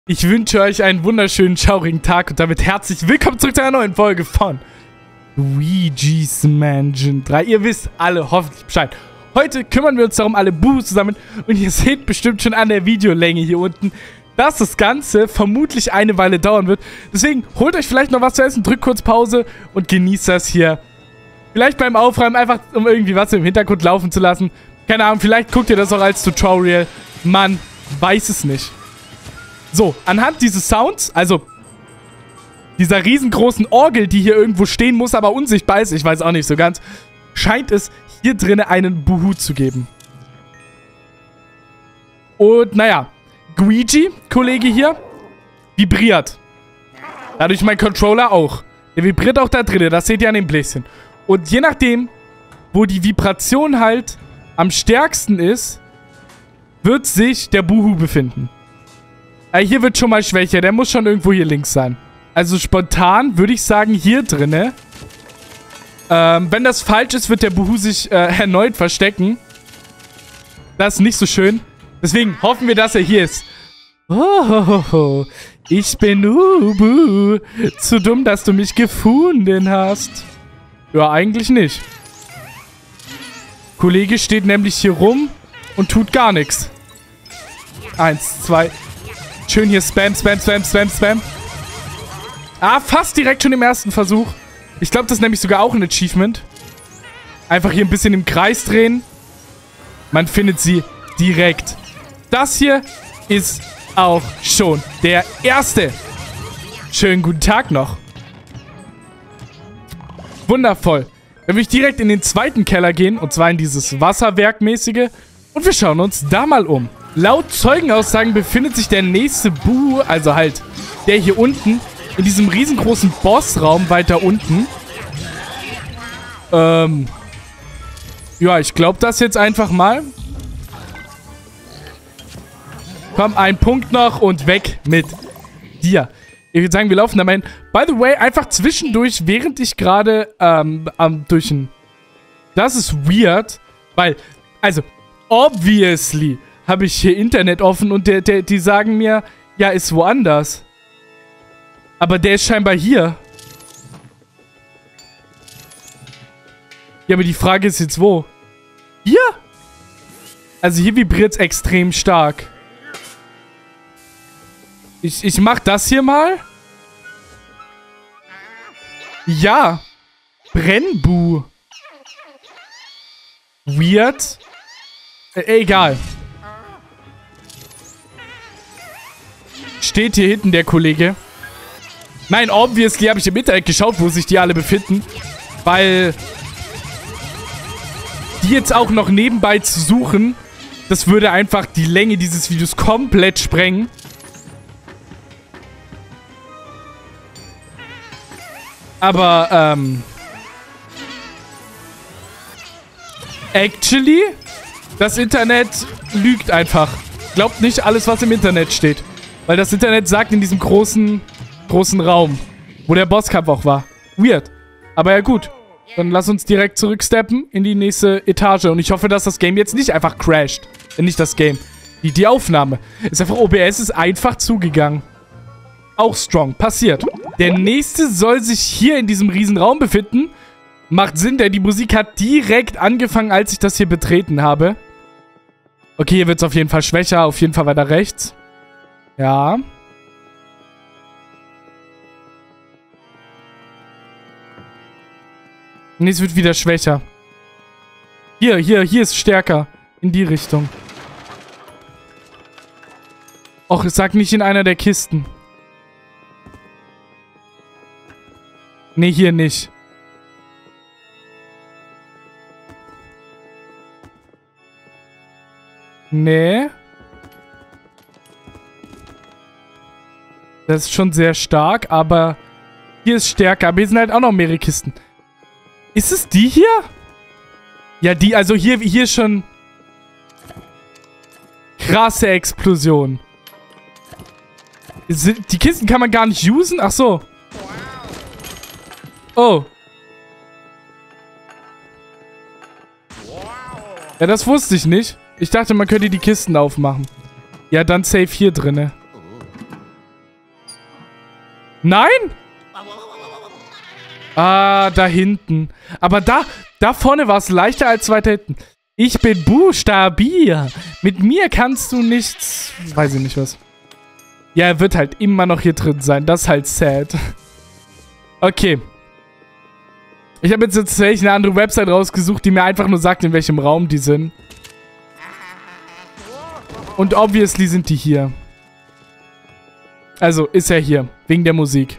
Ich wünsche euch einen wunderschönen, schaurigen Tag und damit herzlich willkommen zurück zu einer neuen Folge von Luigi's Mansion 3. Ihr wisst alle hoffentlich Bescheid. Heute kümmern wir uns darum, alle Buhus zusammen. Und ihr seht bestimmt schon an der Videolänge hier unten, dass das Ganze vermutlich eine Weile dauern wird. Deswegen holt euch vielleicht noch was zu essen, drückt kurz Pause und genießt das hier. Vielleicht beim Aufräumen, einfach um irgendwie was im Hintergrund laufen zu lassen. Keine Ahnung, vielleicht guckt ihr das auch als Tutorial. Man weiß es nicht. So, anhand dieses Sounds, also dieser riesengroßen Orgel, die hier irgendwo stehen muss, aber unsichtbar ist, ich weiß auch nicht so ganz, scheint es hier drinnen einen Buhu zu geben. Und naja, Luigi, Kollege hier, vibriert. Dadurch mein Controller auch. Der vibriert auch da drinnen, das seht ihr an dem Bläschen. Und je nachdem, wo die Vibration halt am stärksten ist, wird sich der Buhu befinden. Hier wird schon mal schwächer. Der muss schon irgendwo hier links sein. Also spontan würde ich sagen, hier drinne. Wenn das falsch ist, wird der Buhu sich erneut verstecken. Das ist nicht so schön. Deswegen hoffen wir, dass er hier ist. Oh, ich bin Ubu. Zu dumm, dass du mich gefunden hast. Ja, eigentlich nicht. Kollege steht nämlich hier rum und tut gar nichts. 1, 2... Schön hier Spam, Spam, Spam, Spam, Spam. Ah, fast direkt schon im ersten Versuch. Ich glaube, das ist nämlich sogar auch ein Achievement. Einfach hier ein bisschen im Kreis drehen. Man findet sie direkt. Das hier ist auch schon der erste. Schönen guten Tag noch. Wundervoll. Dann will ich direkt in den zweiten Keller gehen. Und zwar in dieses Wasserwerkmäßige. Und wir schauen uns da mal um. Laut Zeugenaussagen befindet sich der nächste Buhu, also halt der hier unten, in diesem riesengroßen Bossraum weiter unten. Ja, ich glaube das jetzt einfach mal. Komm, ein Punkt noch und weg mit dir. Ich würde sagen, wir laufen da mal hin. By the way, einfach zwischendurch, während ich gerade durch ein... Das ist weird, weil, also, obviously habe ich hier Internet offen und die sagen mir, ja, ist woanders. Aber der ist scheinbar hier. Ja, aber die Frage ist jetzt wo? Hier? Also hier vibriert es extrem stark. Ich mach das hier mal. Ja. Brennbu. Weird. Egal. Steht hier hinten der Kollege. Nein, obviously habe ich im Internet geschaut, wo sich die alle befinden. Weil die jetzt auch noch nebenbei zu suchen, das würde einfach die Länge dieses Videos komplett sprengen. Aber, actually, das Internet lügt einfach. Glaubt nicht alles, was im Internet steht. Weil das Internet sagt in diesem großen Raum, wo der Bosskampf auch war. Weird. Aber ja gut. Dann lass uns direkt zurücksteppen in die nächste Etage. Und ich hoffe, dass das Game jetzt nicht einfach crasht. Nicht das Game. Die Aufnahme. Ist einfach OBS ist einfach zugegangen. Auch strong. Passiert. Der nächste soll sich hier in diesem riesen Raum befinden. Macht Sinn, denn die Musik hat direkt angefangen, als ich das hier betreten habe. Okay, hier wird es auf jeden Fall schwächer. Auf jeden Fall weiter rechts. Ja. Nee, es wird wieder schwächer. Hier ist stärker. In die Richtung. Och, es sagt nicht in einer der Kisten. Nee, hier nicht. Nee. Das ist schon sehr stark, aber hier ist stärker. Aber hier sind halt auch noch mehrere Kisten. Ist es die hier? Ja, die, also hier ist schon krasse Explosion. Die Kisten kann man gar nicht usen? Ach so. Oh. Ja, das wusste ich nicht. Ich dachte, man könnte die Kisten aufmachen. Ja, dann safe hier drinne. Nein? Ah, da hinten. Aber da vorne war es leichter als weiter hinten. Ich bin Buchstabier. Mit mir kannst du nichts... Weiß ich nicht was. Ja, er wird halt immer noch hier drin sein. Das ist halt sad. Okay. Ich habe jetzt tatsächlich eine andere Website rausgesucht, die mir einfach nur sagt, in welchem Raum die sind. Und obviously sind die hier. Also, ist er hier. Wegen der Musik.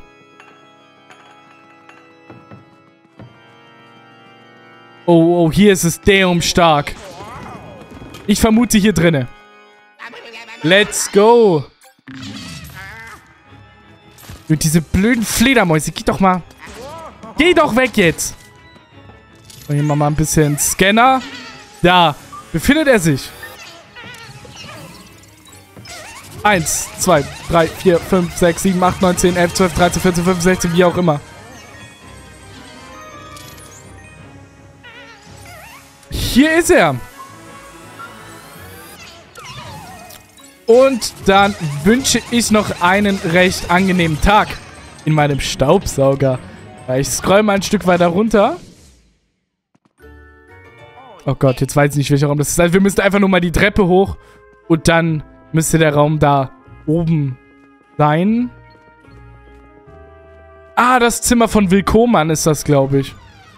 Oh, hier ist es stark. Ich vermute hier drinne. Let's go. Und diese blöden Fledermäuse, geh doch mal. Geh doch weg jetzt. Und hier machen wir mal ein bisschen Scanner. Da befindet er sich. 1, 2, 3, 4, 5, 6, 7, 8, 9, 10, 11, 12, 13, 14, 15, 16, wie auch immer. Hier ist er. Und dann wünsche ich noch einen recht angenehmen Tag in meinem Staubsauger. Ich scroll mal ein Stück weiter runter. Oh Gott, jetzt weiß ich nicht, welcher Raum das ist. Also wir müssen einfach nur mal die Treppe hoch. Und dann müsste der Raum da oben sein. Ah, das Zimmer von Willkommen ist das, glaube ich.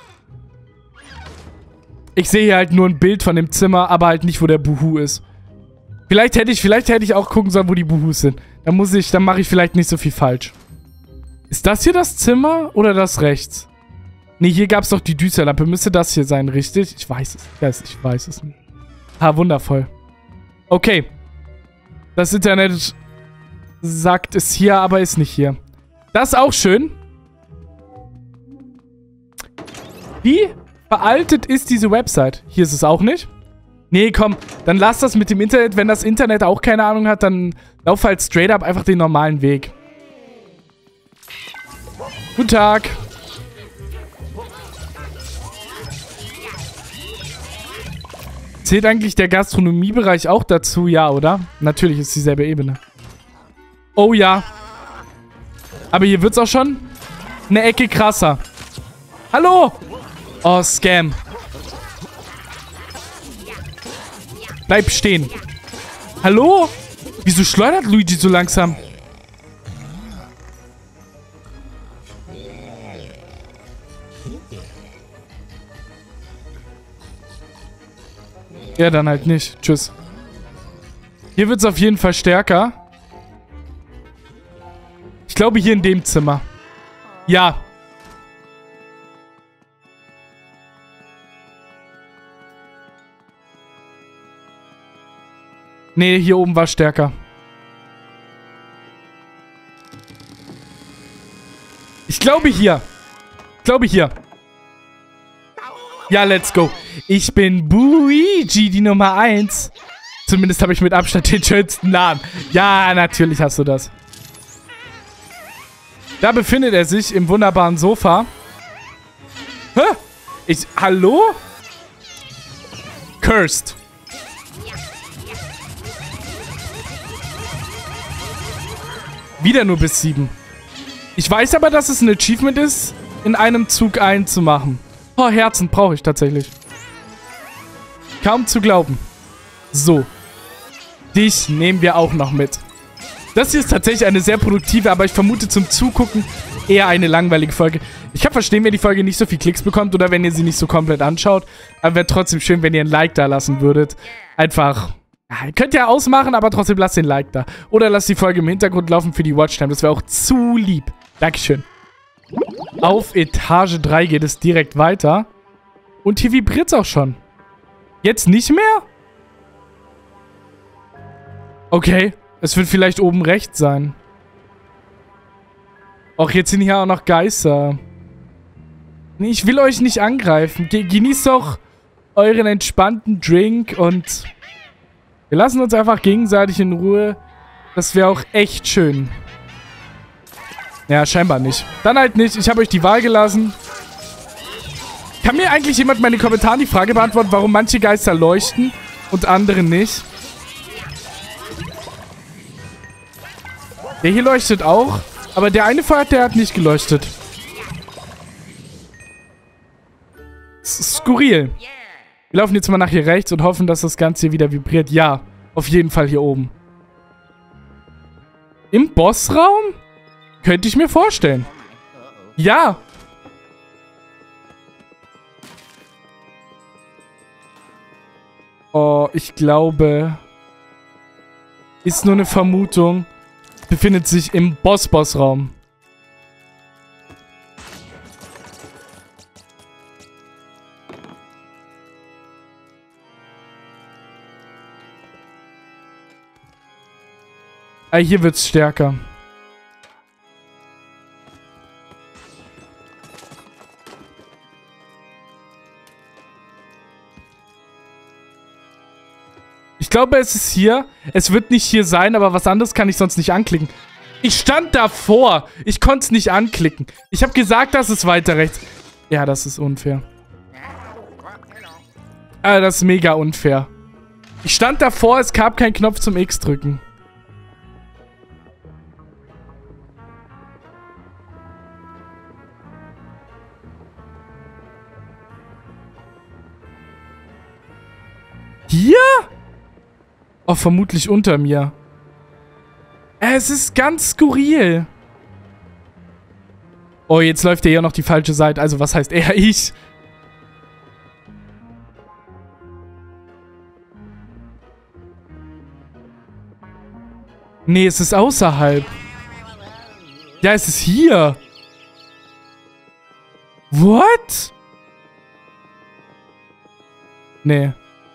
Ich sehe hier halt nur ein Bild von dem Zimmer, aber halt nicht, wo der Buhu ist. Vielleicht hätte ich auch gucken sollen, wo die Buhus sind. Dann mache ich vielleicht nicht so viel falsch. Ist das hier das Zimmer oder das rechts? Nee, hier gab es doch die Düsterlampe. Müsste das hier sein, richtig? Ich weiß es nicht. Ah, wundervoll. Okay. Das Internet sagt es hier, aber ist nicht hier. Das ist auch schön. Wie veraltet ist diese Website? Hier ist es auch nicht. Nee, komm, dann lass das mit dem Internet. Wenn das Internet auch keine Ahnung hat, dann lauf halt straight up einfach den normalen Weg. Guten Tag. Zählt eigentlich der Gastronomiebereich auch dazu? Ja, oder? Natürlich ist dieselbe Ebene. Oh ja. Aber hier wird's auch schon eine Ecke krasser. Hallo! Oh, Scam. Bleib stehen. Hallo? Wieso schleudert Luigi so langsam? Ja, dann halt nicht. Tschüss. Hier wird es auf jeden Fall stärker. Ich glaube hier in dem Zimmer. Ja. Nee, hier oben war stärker. Ich glaube hier. Ja, let's go. Ich bin Luigi, die Nummer 1. Zumindest habe ich mit Abstand den schönsten Namen. Ja, natürlich hast du das. Da befindet er sich im wunderbaren Sofa. Hä? Hallo? Cursed. Wieder nur bis 7. Ich weiß aber, dass es ein Achievement ist, in einem Zug einzumachen. Oh, Herzen brauche ich tatsächlich. Kaum zu glauben. So. Dich nehmen wir auch noch mit. Das hier ist tatsächlich eine sehr produktive, aber ich vermute zum Zugucken eher eine langweilige Folge. Ich kann verstehen, wenn die Folge nicht so viel Klicks bekommt oder wenn ihr sie nicht so komplett anschaut. Aber wäre trotzdem schön, wenn ihr ein Like da lassen würdet. Einfach... Ja, ihr könnt ja ausmachen, aber trotzdem lasst den Like da. Oder lasst die Folge im Hintergrund laufen für die Watchtime. Das wäre auch zu lieb. Dankeschön. Auf Etage 3 geht es direkt weiter. Und hier vibriert es auch schon. Jetzt nicht mehr? Okay. Es wird vielleicht oben rechts sein. Och, jetzt sind hier auch noch Geister. Nee, ich will euch nicht angreifen. Genießt doch euren entspannten Drink und... Wir lassen uns einfach gegenseitig in Ruhe. Das wäre auch echt schön. Ja, scheinbar nicht. Dann halt nicht. Ich habe euch die Wahl gelassen. Kann mir eigentlich jemand mal in den Kommentaren die Frage beantworten, warum manche Geister leuchten und andere nicht? Der hier leuchtet auch. Aber der eine Pfad, der hat nicht geleuchtet. Skurril. Wir laufen jetzt mal nach hier rechts und hoffen, dass das Ganze hier wieder vibriert. Ja, auf jeden Fall hier oben. Im Bossraum? Könnte ich mir vorstellen. Ja. Oh, ich glaube... Ist nur eine Vermutung. Befindet sich im Boss-Raum. Ah, hier wird's stärker. Ich glaube, es ist hier. Es wird nicht hier sein, aber was anderes kann ich sonst nicht anklicken. Ich stand davor. Ich konnte es nicht anklicken. Ich habe gesagt, das ist weiter rechts. Ja, das ist unfair. Das ist mega unfair. Ich stand davor, es gab keinen Knopf zum X drücken. Hier? Oh, vermutlich unter mir. Es ist ganz skurril. Oh, jetzt läuft er ja noch die falsche Seite. Also, was heißt er? Ich. Nee, es ist außerhalb. Ja, es ist hier. What? Nee.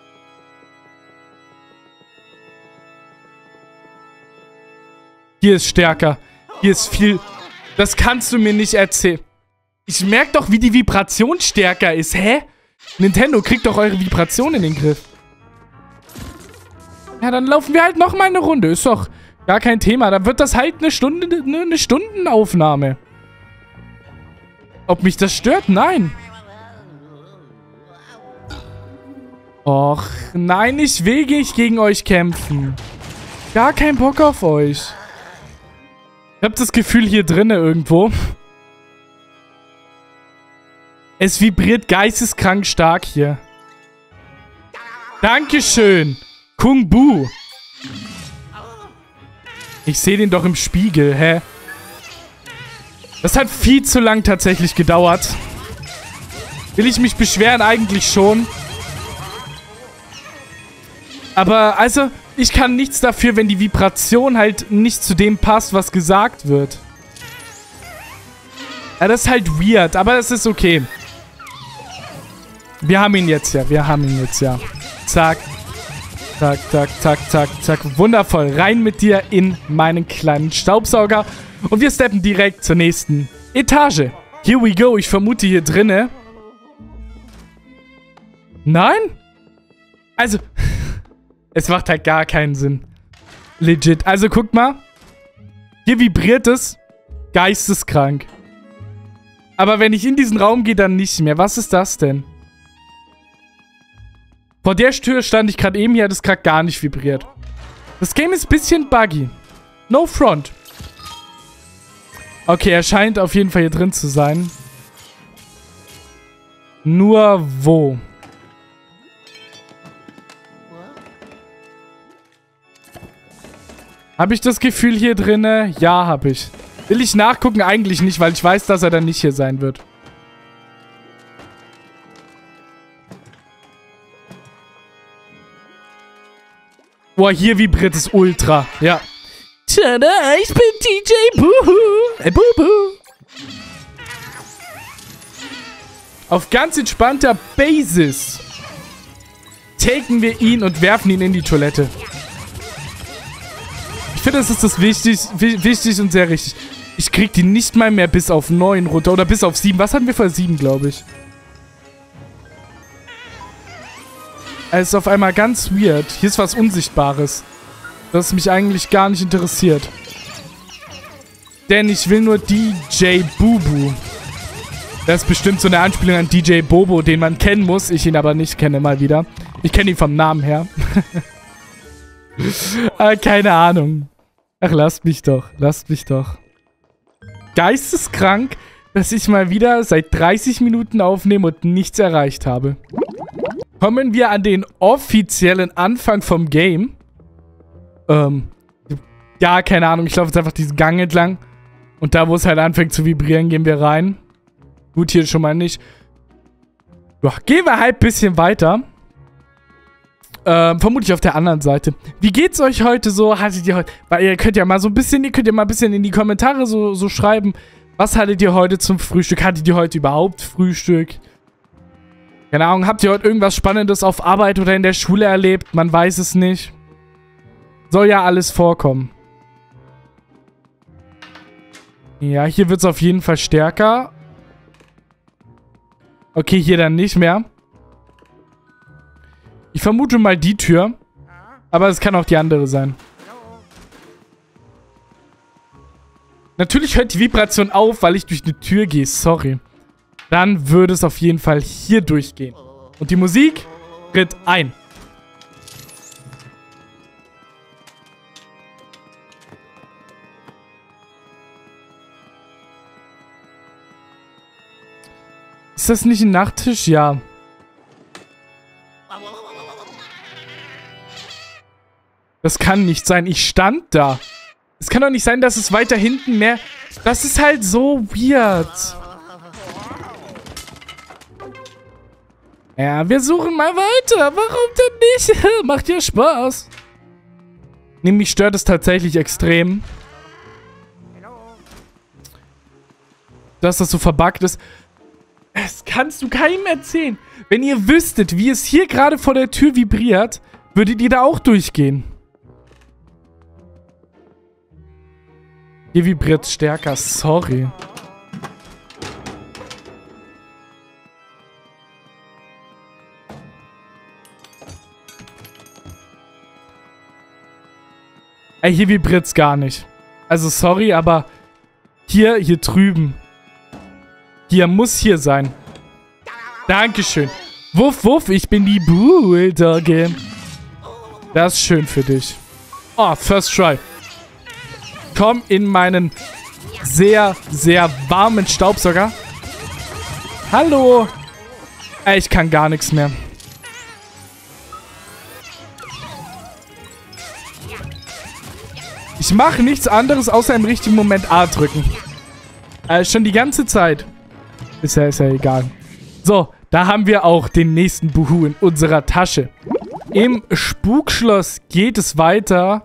Hier ist stärker. Hier ist viel... Das kannst du mir nicht erzählen. Ich merke doch, wie die Vibration stärker ist. Hä? Nintendo, kriegt doch eure Vibration in den Griff. Ja, dann laufen wir halt nochmal eine Runde. Ist doch gar kein Thema. Dann wird das halt eine Stundenaufnahme. Ob mich das stört? Nein. Och, nein, ich will nicht gegen euch kämpfen. Gar kein Bock auf euch. Ich habe das Gefühl hier drinnen irgendwo. Es vibriert geisteskrank stark hier. Dankeschön. Kung Bu. Ich sehe den doch im Spiegel, hä? Das hat viel zu lang tatsächlich gedauert. Will ich mich beschweren? Eigentlich schon. Aber, also... Ich kann nichts dafür, wenn die Vibration halt nicht zu dem passt, was gesagt wird. Ja, das ist halt weird, aber das ist okay. Wir haben ihn jetzt ja, Zack. Zack, zack, zack, zack, zack. Wundervoll. Rein mit dir in meinen kleinen Staubsauger. Und wir steppen direkt zur nächsten Etage. Here we go. Ich vermute hier drinne. Nein? Also... Es macht halt gar keinen Sinn. Legit. Also, guck mal. Hier vibriert es. Geisteskrank. Aber wenn ich in diesen Raum gehe, dann nicht mehr. Was ist das denn? Vor der Tür stand ich gerade eben. Hier hat es gerade gar nicht vibriert. Das Game ist ein bisschen buggy. No front. Okay, er scheint auf jeden Fall hier drin zu sein. Nur wo? Habe ich das Gefühl hier drinne? Ja, habe ich. Will ich nachgucken? Eigentlich nicht, weil ich weiß, dass er dann nicht hier sein wird. Boah, hier vibriert es ultra. Ja. Tada, ich bin DJ Buhu. Bubu. Auf ganz entspannter Basis taken wir ihn und werfen ihn in die Toilette. Ich finde, das ist das wichtig und sehr richtig. Ich krieg die nicht mal mehr bis auf 9 runter. Oder bis auf 7. Was hatten wir vor 7, glaube ich? Es ist auf einmal ganz weird. Hier ist was Unsichtbares. Das mich eigentlich gar nicht interessiert. Denn ich will nur DJ Bubu. Das ist bestimmt so eine Anspielung an DJ Bobo, den man kennen muss. Ich ihn aber nicht kenne, mal wieder. Ich kenne ihn vom Namen her. Keine Ahnung. Ach, lasst mich doch. Lasst mich doch. geisteskrank, dass ich mal wieder seit 30 Minuten aufnehme und nichts erreicht habe. Kommen wir an den offiziellen Anfang vom Game. Ja, keine Ahnung. Ich laufe jetzt einfach diesen Gang entlang. Und da, wo es halt anfängt zu vibrieren, gehen wir rein. Gut, hier schon mal nicht. Ja, gehen wir halt ein bisschen weiter. Vermutlich auf der anderen Seite. Wie geht's euch heute so? Hattet ihr heute... Weil ihr könnt ja mal so ein bisschen... Ihr könnt ja mal ein bisschen in die Kommentare so schreiben. Was hattet ihr heute zum Frühstück? Hattet ihr heute überhaupt Frühstück? Keine Ahnung, habt ihr heute irgendwas Spannendes auf Arbeit oder in der Schule erlebt? Man weiß es nicht. Soll ja alles vorkommen. Ja, hier wird es auf jeden Fall stärker. Okay, hier dann nicht mehr. Ich vermute mal die Tür. Aber es kann auch die andere sein. Natürlich hört die Vibration auf, weil ich durch eine Tür gehe. Sorry. Dann würde es auf jeden Fall hier durchgehen. Und die Musik tritt ein. Ist das nicht ein Nachttisch? Ja. Das kann nicht sein. Ich stand da. Es kann doch nicht sein, dass es weiter hinten mehr... Das ist halt so weird. Ja, wir suchen mal weiter. Warum denn nicht? Macht ja Spaß. Nee, mich stört es tatsächlich extrem. Dass das so verbuggt ist. Das kannst du keinem erzählen. Wenn ihr wüsstet, wie es hier gerade vor der Tür vibriert, würdet ihr da auch durchgehen. Hier vibriert es stärker. Sorry. Ey, hier vibriert es gar nicht. Also sorry, aber hier drüben. Hier muss hier sein. Dankeschön. Wuff, wuff, ich bin die Bulldogge. Das ist schön für dich. Oh, first try. Komm in meinen sehr, sehr warmen Staubsauger. Hallo. Ey, ich kann gar nichts mehr. Ich mache nichts anderes, außer im richtigen Moment A drücken. Schon die ganze Zeit. Ist ja egal. So, da haben wir auch den nächsten Buhu in unserer Tasche. Im Spukschloss geht es weiter.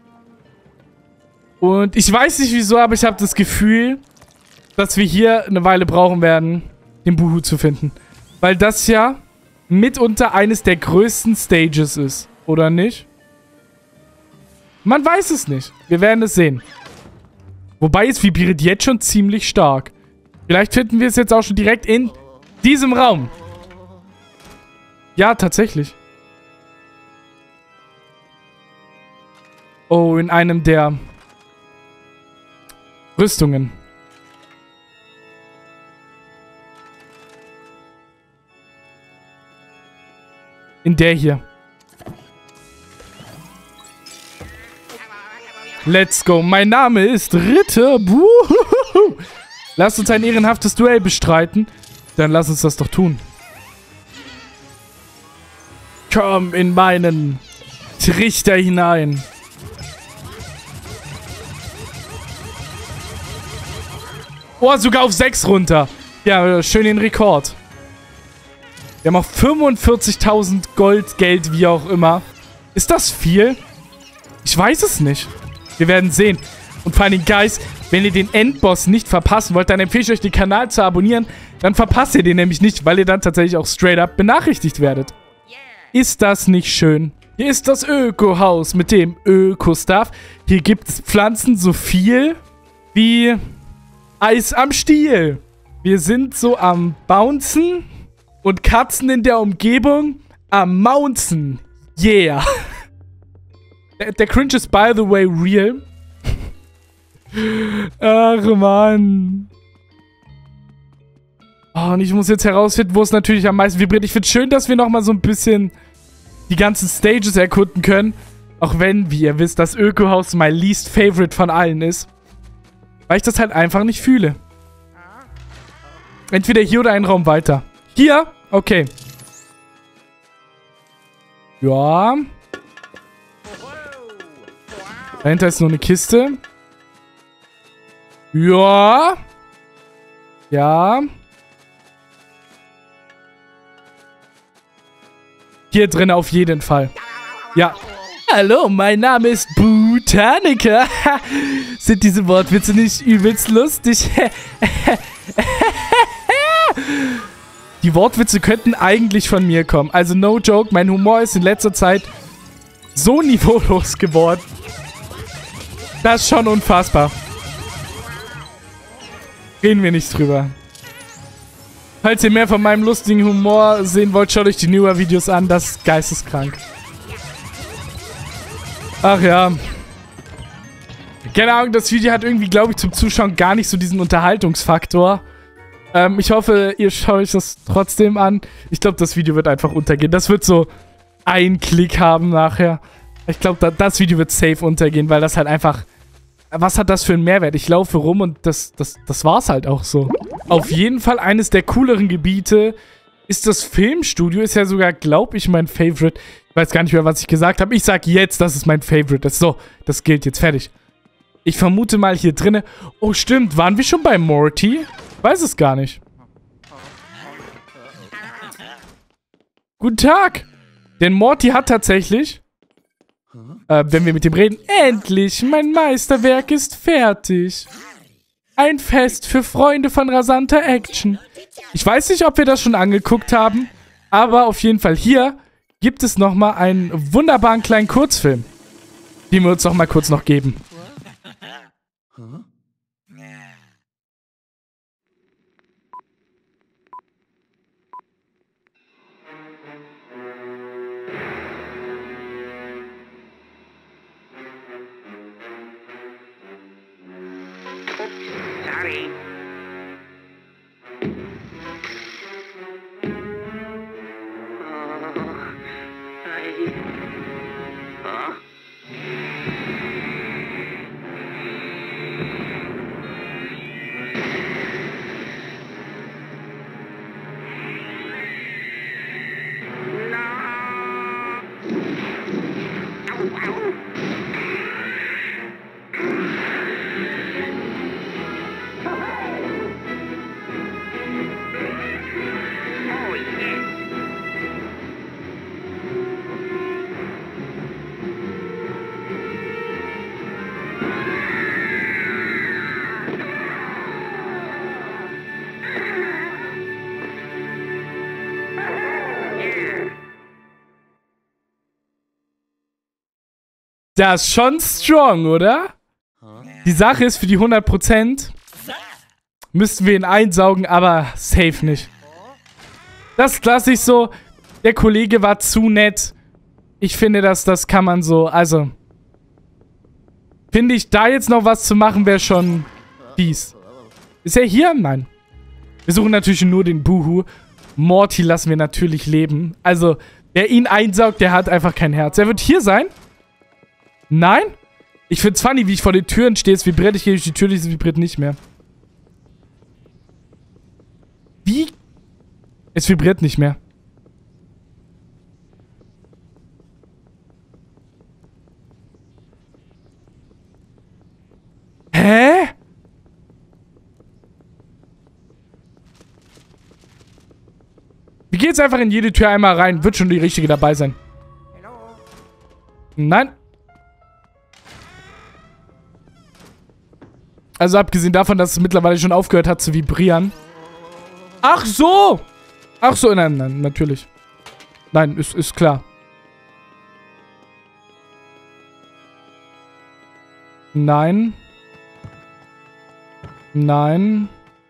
Und ich weiß nicht wieso, aber ich habe das Gefühl, dass wir hier eine Weile brauchen werden, den Buhu zu finden. Weil das ja mitunter eines der größten Stages ist. Oder nicht? Man weiß es nicht. Wir werden es sehen. Wobei es vibriert jetzt schon ziemlich stark. Vielleicht finden wir es jetzt auch schon direkt in diesem Raum. Ja, tatsächlich. Oh, in einem der Rüstungen. In der hier. Let's go. Mein Name ist Ritter. Buhuhu. Lasst uns ein ehrenhaftes Duell bestreiten. Dann lass uns das doch tun. Komm in meinen Trichter hinein. Oh, sogar auf 6 runter. Ja, schön den Rekord. Wir haben auch 45.000 Gold, Geld, wie auch immer. Ist das viel? Ich weiß es nicht. Wir werden sehen. Und vor allem, Guys, wenn ihr den Endboss nicht verpassen wollt, dann empfehle ich euch, den Kanal zu abonnieren. Dann verpasst ihr den nämlich nicht, weil ihr dann tatsächlich auch straight up benachrichtigt werdet. Ist das nicht schön? Hier ist das Öko-Haus mit dem Öko-Stuff. Hier gibt es Pflanzen so viel wie Eis am Stiel. Wir sind so am Bouncen und Katzen in der Umgebung am Mounzen. Yeah. Der Cringe ist, by the way, real. Ach, Mann. Oh, und ich muss jetzt herausfinden, wo es natürlich am meisten vibriert. Ich finde es schön, dass wir nochmal so ein bisschen die ganzen Stages erkunden können. Auch wenn, wie ihr wisst, das Öko-Haus mein least favorite von allen ist. Weil ich das halt einfach nicht fühle. Entweder hier oder einen Raum weiter. Hier? Okay. Ja. Dahinter ist nur eine Kiste. Ja. Ja. Hier drin auf jeden Fall. Ja. Hallo, mein Name ist Botaniker. Sind diese Wortwitze nicht übelst lustig? Die Wortwitze könnten eigentlich von mir kommen. Also no joke, mein Humor ist in letzter Zeit so niveaulos geworden. Das ist schon unfassbar. Reden wir nicht drüber. Falls ihr mehr von meinem lustigen Humor sehen wollt, schaut euch die Newer-Videos an. Das ist geisteskrank. Ach ja. Keine Ahnung, das Video hat irgendwie, glaube ich, zum Zuschauen gar nicht so diesen Unterhaltungsfaktor. Ich hoffe, ihr schaut euch das trotzdem an. Ich glaube, das Video wird einfach untergehen. Das wird so einen Klick haben nachher. Ich glaube, das Video wird safe untergehen, weil das halt einfach... Was hat das für einen Mehrwert? Ich laufe rum und das war's halt auch so. Auf jeden Fall eines der cooleren Gebiete ist das Filmstudio. Ist ja sogar, glaube ich, mein Favorite. Ich weiß gar nicht mehr, was ich gesagt habe. Ich sag jetzt, das ist mein Favorite. So, das gilt jetzt. Fertig. Ich vermute mal hier drinne. Oh, stimmt. Waren wir schon bei Morty? Weiß es gar nicht. Guten Tag. Denn Morty hat tatsächlich... wenn wir mit ihm reden. Endlich, mein Meisterwerk ist fertig. Ein Fest für Freunde von rasanter Action. Ich weiß nicht, ob wir das schon angeguckt haben, aber auf jeden Fall hier gibt es nochmal einen wunderbaren kleinen Kurzfilm, den wir uns nochmal kurz noch geben. Sorry. Das ist schon strong, oder? Die Sache ist, für die 100% müssten wir ihn einsaugen, aber safe nicht. Das ist klassisch so. Der Kollege war zu nett. Ich finde, das kann man so, also... Finde ich, da jetzt noch was zu machen, wäre schon fies. Ist er hier? Nein. Wir suchen natürlich nur den Buhu. Morty lassen wir natürlich leben. Also, wer ihn einsaugt, der hat einfach kein Herz. Er wird hier sein. Nein? Ich find's funny, wie ich vor den Türen stehe. Es vibriert, ich gehe durch die Tür, es vibriert nicht mehr. Wie? Es vibriert nicht mehr. Hä? Wir gehen jetzt einfach in jede Tür einmal rein. Wird schon die richtige dabei sein. Nein. Also abgesehen davon, dass es mittlerweile schon aufgehört hat zu vibrieren. Ach so! Ach so, nein, nein, natürlich. Nein, ist klar. Nein. Nein.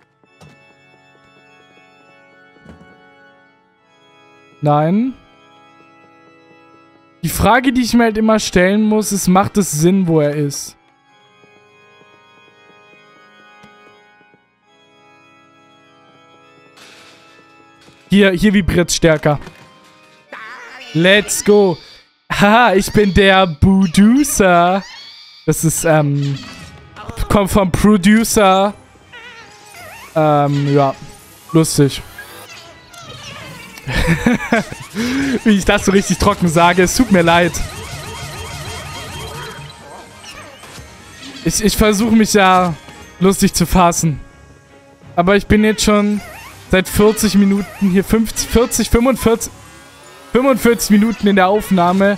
Nein. Die Frage, die ich mir halt immer stellen muss, ist, macht es Sinn, wo er ist? Hier vibriert es stärker. Let's go. Haha, ich bin der Budusa. Das ist, kommt vom Producer. Ja. Lustig. Wie ich das so richtig trocken sage. Es tut mir leid. Ich versuche mich ja lustig zu fassen. Aber ich bin jetzt schon seit 40 Minuten hier. 45 Minuten in der Aufnahme.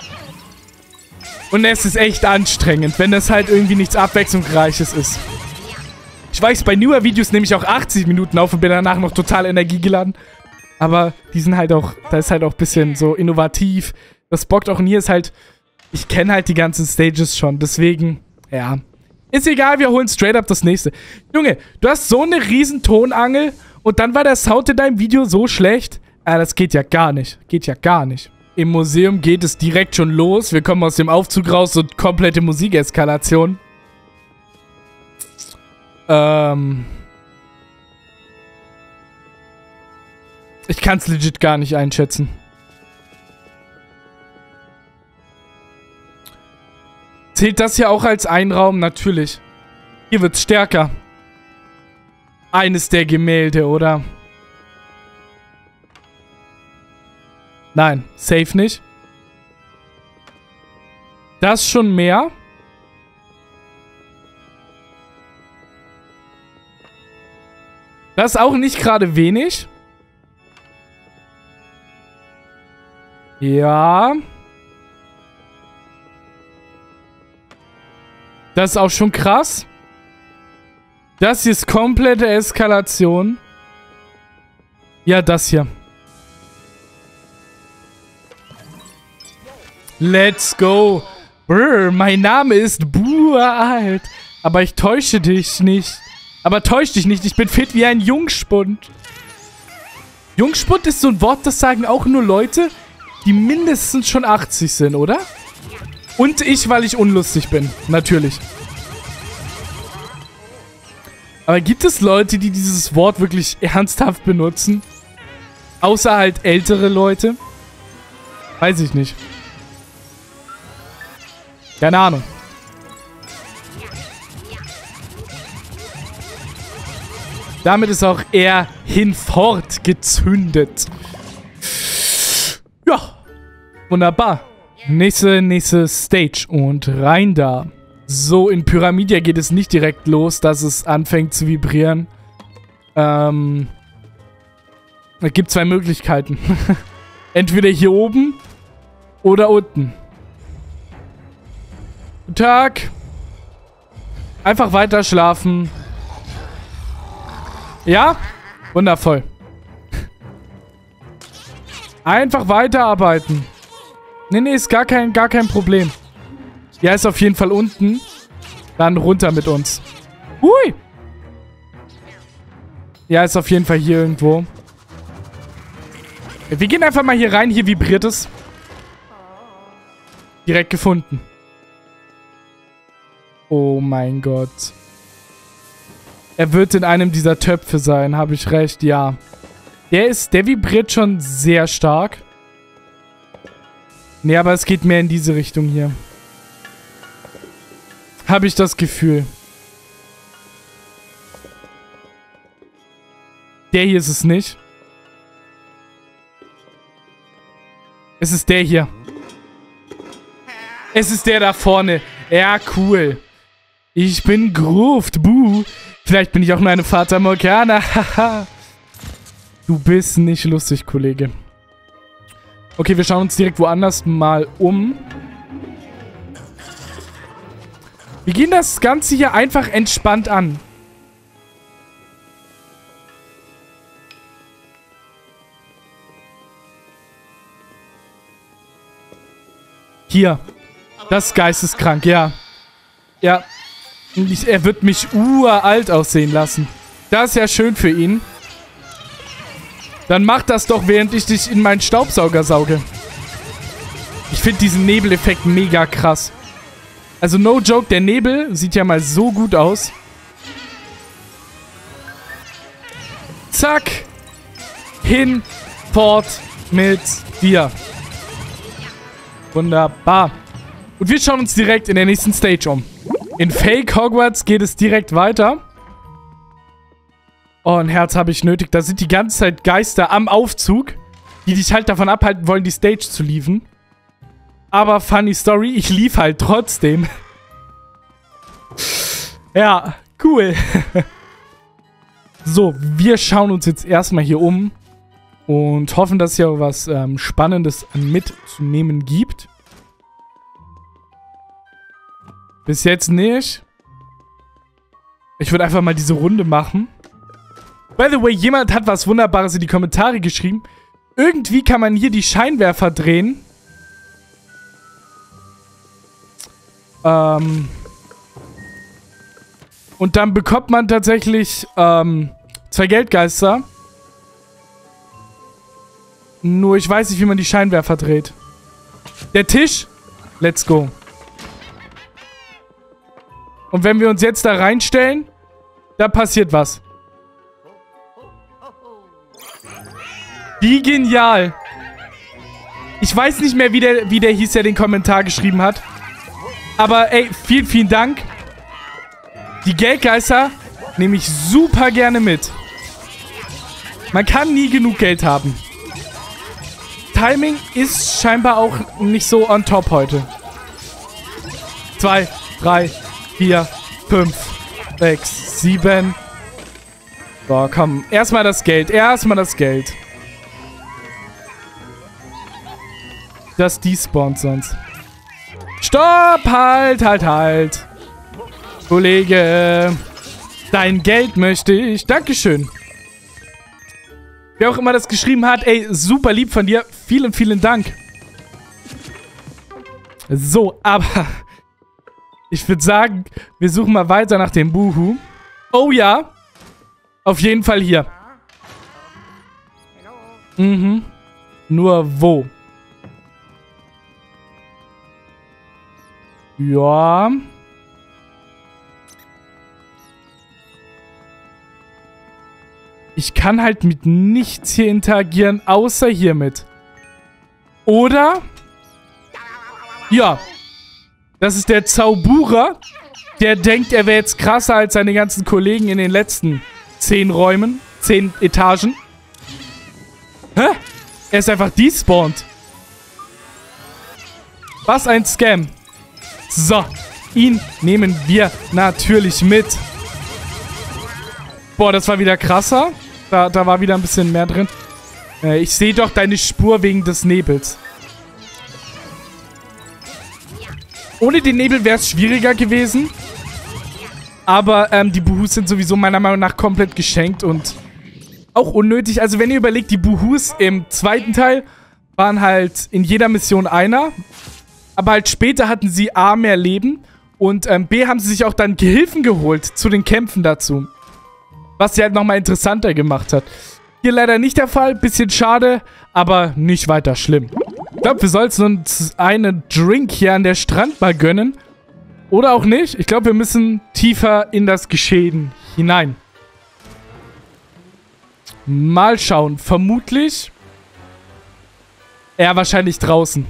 Und es ist echt anstrengend, wenn das halt irgendwie nichts Abwechslungsreiches ist. Ich weiß, bei newer Videos nehme ich auch 80 Minuten auf und bin danach noch total energiegeladen. Aber die sind halt auch, da ist halt auch ein bisschen so innovativ. Das bockt auch, und hier ist halt, ich kenne halt die ganzen Stages schon. Deswegen, ja. Ist egal, wir holen straight up das nächste. Junge, du hast so eine riesen Tonangel und dann war der Sound in deinem Video so schlecht. Das geht ja gar nicht. Geht ja gar nicht. Im Museum geht es direkt schon los. Wir kommen aus dem Aufzug raus und komplette Musikeskalation. Ich kann es legit gar nicht einschätzen. Zählt das hier auch als Einraum? Natürlich. Hier wird's stärker. Eines der Gemälde, oder? Nein, safe nicht. Das schon mehr. Das auch nicht gerade wenig. Ja. Das ist auch schon krass. Das hier ist komplette Eskalation. Ja, das hier. Let's go. Brr, mein Name ist Bualt. Aber ich täusche dich nicht. Aber täusch dich nicht, ich bin fit wie ein Jungspund. Jungspund ist so ein Wort, das sagen auch nur Leute, die mindestens schon 80 sind, oder? Und ich, weil ich unlustig bin. Natürlich. Aber gibt es Leute, die dieses Wort wirklich ernsthaft benutzen? Außer halt ältere Leute? Weiß ich nicht. Keine Ahnung. Damit ist auch er hinfort gezündet. Ja. Wunderbar. Nächste Stage. Und rein da. So, in Pyramidia geht es nicht direkt los, dass es anfängt zu vibrieren. Es gibt zwei Möglichkeiten. Entweder hier oben oder unten. Guten Tag. Einfach weiter schlafen. Ja? Wundervoll. Einfach weiterarbeiten. Nee, ist gar kein Problem. Ja, ist auf jeden Fall unten. Dann runter mit uns. Hui! Ja, ist auf jeden Fall hier irgendwo. Wir gehen einfach mal hier rein. Hier vibriert es. Direkt gefunden. Oh mein Gott. Er wird in einem dieser Töpfe sein, habe ich recht, ja. Der vibriert schon sehr stark. Nee, aber es geht mehr in diese Richtung hier. Habe ich das Gefühl. Der hier ist es nicht. Es ist der hier. Es ist der da vorne. Ja, cool. Ich bin Gruft, buh. Vielleicht bin ich auch nur eine Fata Morgana. Haha. Du bist nicht lustig, Kollege. Okay, wir schauen uns direkt woanders mal um. Wir gehen das Ganze hier einfach entspannt an. Hier. Das ist geisteskrank, ja. Ja. Er wird mich uralt aussehen lassen. Das ist ja schön für ihn. Dann mach das doch, während ich dich in meinen Staubsauger sauge. Ich finde diesen Nebeleffekt mega krass. Also no joke, der Nebel sieht ja mal so gut aus. Zack. Hin, fort mit dir. Wunderbar. Und wir schauen uns direkt in der nächsten Stage um. In Fake Hogwarts geht es direkt weiter. Oh, ein Herz habe ich nötig. Da sind die ganze Zeit Geister am Aufzug, die dich halt davon abhalten wollen, die Stage zu liefen. Aber funny Story, ich lief halt trotzdem. Ja, cool. So, wir schauen uns jetzt erstmal hier um und hoffen, dass es hier was Spannendes mitzunehmen gibt. Bis jetzt nicht. Ich würde einfach mal diese Runde machen. By the way, jemand hat was Wunderbares in die Kommentare geschrieben. Irgendwie kann man hier die Scheinwerfer drehen. Und dann bekommt man tatsächlich 2 Geldgeister. Nur ich weiß nicht, wie man die Scheinwerfer dreht. Der Tisch. Let's go. Und wenn wir uns jetzt da reinstellen, da passiert was. Wie genial. Ich weiß nicht mehr, wie der hieß, der den Kommentar geschrieben hat. Aber ey, vielen, vielen Dank. Die Geldgeister nehme ich super gerne mit. Man kann nie genug Geld haben. Timing ist scheinbar auch nicht so on top heute. 2, 3, 4, 5, 6, 7. Boah, komm. Erstmal das Geld. Erstmal das Geld. Das despawnt sonst. Stopp! Halt, halt, halt. Kollege. Dein Geld möchte ich. Dankeschön. Wer auch immer das geschrieben hat, ey, super lieb von dir. Vielen, vielen Dank. So, aber ich würde sagen, wir suchen mal weiter nach dem Buhu. Oh ja. Auf jeden Fall hier. Mhm. Nur wo? Ja. Ich kann halt mit nichts hier interagieren, außer hiermit. Oder? Ja. Das ist der Zauberer, der denkt, er wäre jetzt krasser als seine ganzen Kollegen in den letzten 10 Räumen. 10 Etagen. Hä? Er ist einfach despawned. Was ein Scam. So. Ihn nehmen wir natürlich mit. Boah, das war wieder krasser. Da war wieder ein bisschen mehr drin. Ich sehe doch deine Spur wegen des Nebels. Ohne den Nebel wäre es schwieriger gewesen. Aber die Buhus sind sowieso meiner Meinung nach komplett geschenkt und auch unnötig. Also wenn ihr überlegt, die Buhus im zweiten Teil waren halt in jeder Mission einer. Aber halt später hatten sie A, mehr Leben und B, haben sie sich auch dann Gehilfen geholt zu den Kämpfen dazu. Was sie halt nochmal interessanter gemacht hat. Hier leider nicht der Fall. Bisschen schade, aber nicht weiter schlimm. Ich glaube, wir sollten uns einen Drink hier an der Strandbar gönnen. Oder auch nicht. Ich glaube, wir müssen tiefer in das Geschehen hinein. Mal schauen. Vermutlich. Ja, wahrscheinlich draußen.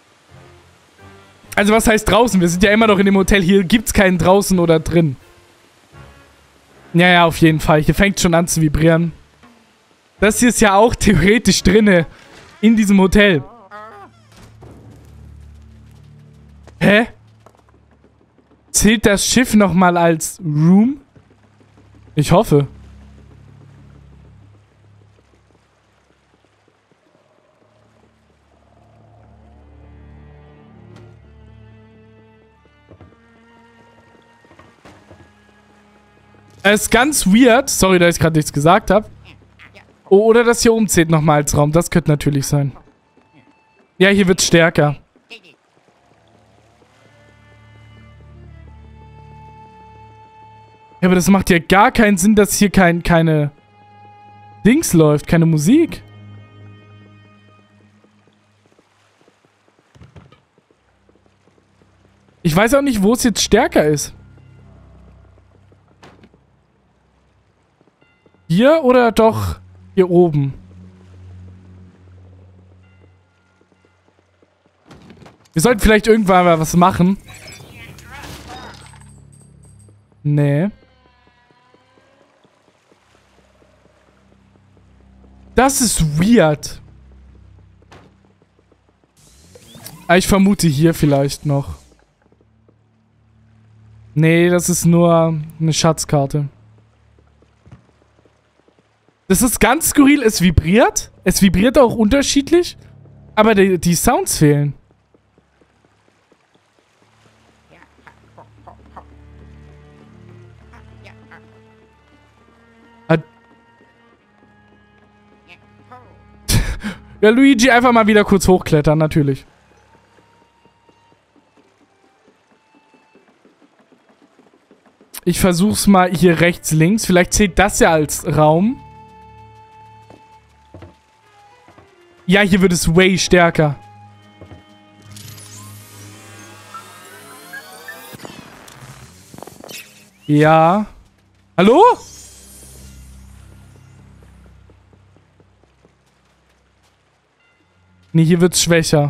Also was heißt draußen? Wir sind ja immer noch in dem Hotel. Hier gibt es keinen draußen oder drin. Ja, auf jeden Fall. Hier fängt schon an zu vibrieren. Das hier ist ja auch theoretisch drinne in diesem Hotel. Hä? Zählt das Schiff nochmal als Room? Ich hoffe. Es ist ganz weird. Sorry, dass ich gerade nichts gesagt habe. Oh, oder das hier oben zählt nochmal als Raum. Das könnte natürlich sein. Ja, hier wird es stärker. Ja, aber das macht ja gar keinen Sinn, dass hier keine Dings läuft. Keine Musik. Ich weiß auch nicht, wo es jetzt stärker ist. Hier oder doch hier oben? Wir sollten vielleicht irgendwann mal was machen. Nee. Das ist weird. Ich vermute hier vielleicht noch. Nee, das ist nur eine Schatzkarte. Das ist ganz skurril. Es vibriert. Es vibriert auch unterschiedlich. Aber die Sounds fehlen. Ja, Luigi einfach mal wieder kurz hochklettern, natürlich. Ich versuch's mal hier rechts, links. Vielleicht zählt das ja als Raum. Ja, hier wird es way stärker. Ja. Hallo? Nee, hier wird's schwächer.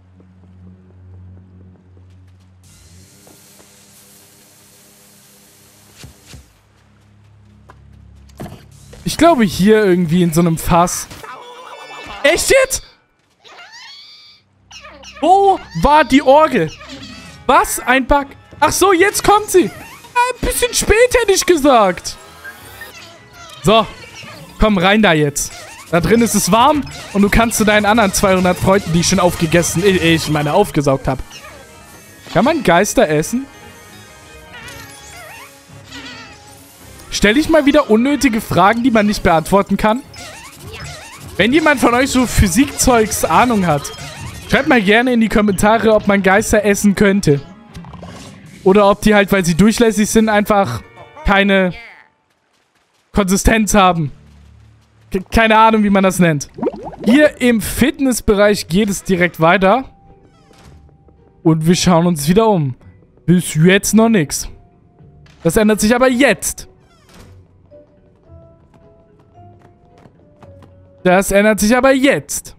Ich glaube hier irgendwie in so einem Fass. Echt jetzt? Wo war die Orgel? Was? Ein Bug? Ach so, jetzt kommt sie. Ein bisschen spät, hätte ich gesagt. So. Komm rein da jetzt. Da drin ist es warm und du kannst zu deinen anderen 200 Freunden, die ich schon aufgesaugt habe. Kann man Geister essen? Stelle ich mal wieder unnötige Fragen, die man nicht beantworten kann? Wenn jemand von euch so Physikzeugs Ahnung hat, schreibt mal gerne in die Kommentare, ob man Geister essen könnte. Oder ob die halt, weil sie durchlässig sind, einfach keine Konsistenz haben. Keine Ahnung, wie man das nennt. Hier im Fitnessbereich geht es direkt weiter. Und wir schauen uns wieder um. Bis jetzt noch nichts. Das ändert sich aber jetzt. Das ändert sich aber jetzt.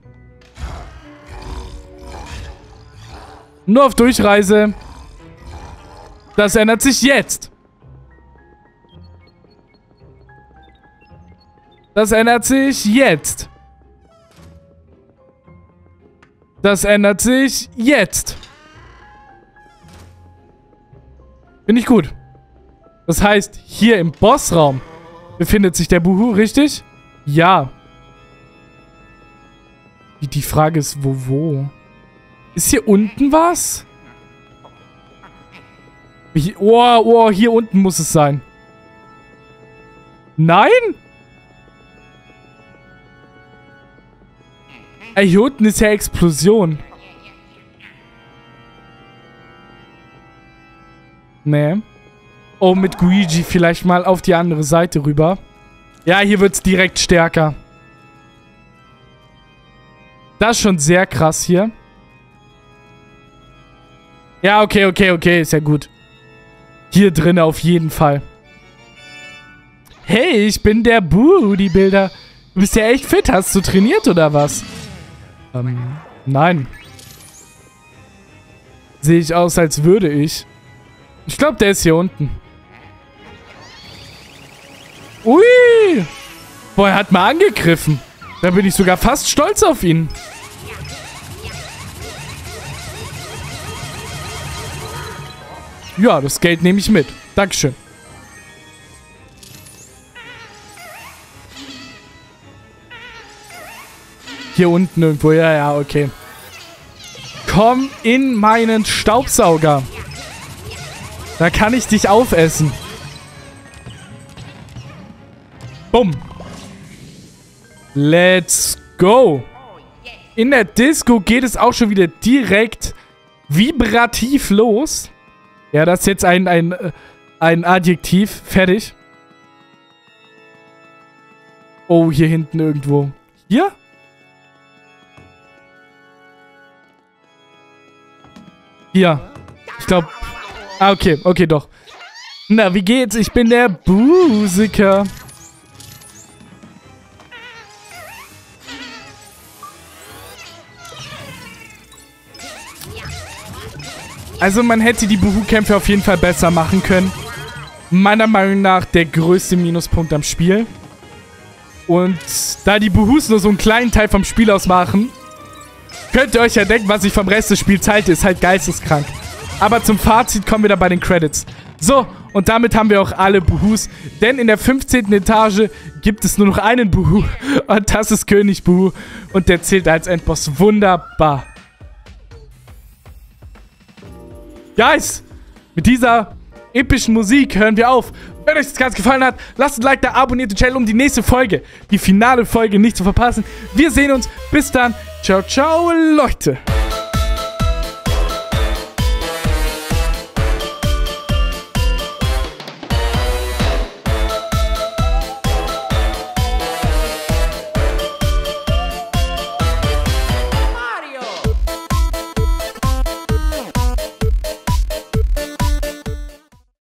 Nur auf Durchreise. Das ändert sich jetzt. Das ändert sich jetzt. Das ändert sich jetzt. Finde ich gut. Das heißt, hier im Bossraum befindet sich der Buhu, richtig? Ja. Die Frage ist, wo? Ist hier unten was? Oh, hier unten muss es sein. Nein? Ey, hier unten ist ja Explosion. Nee. Oh, mit Luigi vielleicht mal auf die andere Seite rüber. Ja, hier wird es direkt stärker. Das ist schon sehr krass hier. Ja, okay. Ist ja gut. Hier drin auf jeden Fall. Hey, ich bin der Bodybuilder. Du bist ja echt fit. Hast du trainiert oder was? Nein. Sehe ich aus, als würde ich. Ich glaube, der ist hier unten. Ui! Boah, er hat mal angegriffen. Da bin ich sogar fast stolz auf ihn. Ja, das Geld nehme ich mit. Dankeschön. Hier unten irgendwo. Ja, okay. Komm in meinen Staubsauger. Da kann ich dich aufessen. Bumm. Let's go. In der Disco geht es auch schon wieder direkt vibrativ los. Ja, das ist jetzt ein Adjektiv. Fertig. Oh, hier hinten irgendwo. Hier? Hier. Ich glaube... Ah, okay, doch. Na, wie geht's? Ich bin der Busiker. Also man hätte die Buhu-Kämpfe auf jeden Fall besser machen können. meiner Meinung nach der größte Minuspunkt am Spiel. Und da die Buhus nur so einen kleinen Teil vom Spiel ausmachen, könnt ihr euch ja denken, was ich vom Rest des Spiels halte. Ist halt geisteskrank. Aber zum Fazit kommen wir dann bei den Credits. So, und damit haben wir auch alle Buhus. Denn in der 15. Etage gibt es nur noch einen Buhu. Und das ist König Buhu. Und der zählt als Endboss. Wunderbar. Guys, mit dieser epischen Musik hören wir auf. Wenn euch das Ganze gefallen hat, lasst ein Like da, abonniert den Channel, um die nächste Folge, die finale Folge, nicht zu verpassen. Wir sehen uns. Bis dann. Ciao, ciao, Leute.